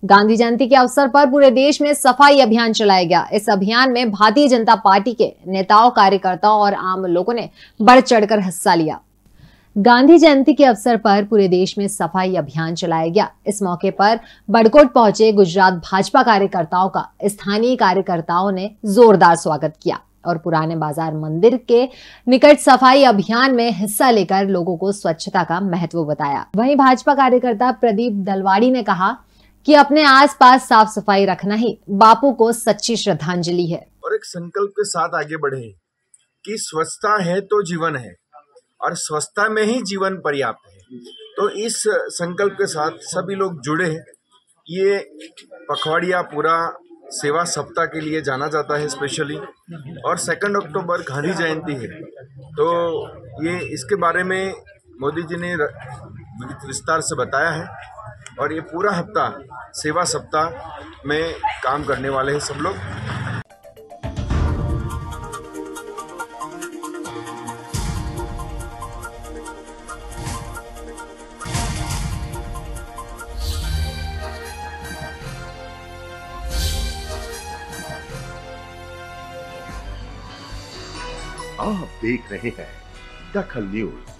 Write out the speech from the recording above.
गांधी जयंती के अवसर पर पूरे देश में सफाई अभियान चलाया गया। इस अभियान में भारतीय जनता पार्टी के नेताओं, कार्यकर्ताओं और आम लोगों ने बढ़ चढ़कर हिस्सा लिया। गांधी जयंती के अवसर पर पूरे देश में सफाई अभियान चलाया गया। इस मौके पर बड़कोट पहुंचे गुजरात भाजपा कार्यकर्ताओं का स्थानीय कार्यकर्ताओं ने जोरदार स्वागत किया और पुराने बाजार मंदिर के निकट सफाई अभियान में हिस्सा लेकर लोगों को स्वच्छता का महत्व बताया। वहीं भाजपा कार्यकर्ता प्रदीप दलवाड़ी ने कहा कि अपने आसपास साफ सफाई रखना ही बापू को सच्ची श्रद्धांजलि है और एक संकल्प के साथ आगे बढ़े कि स्वच्छता है तो जीवन है और स्वच्छता में ही जीवन पर्याप्त है। तो इस संकल्प के साथ सभी लोग जुड़े हैं। ये पखवाड़िया पूरा सेवा सप्ताह के लिए जाना जाता है स्पेशली, और 2 अक्टूबर गांधी जयंती है। तो ये इसके बारे में मोदी जी ने विस्तार से बताया है और ये पूरा हफ्ता सेवा सप्ताह में काम करने वाले हैं सब लोग। आप देख रहे हैं दखल न्यूज।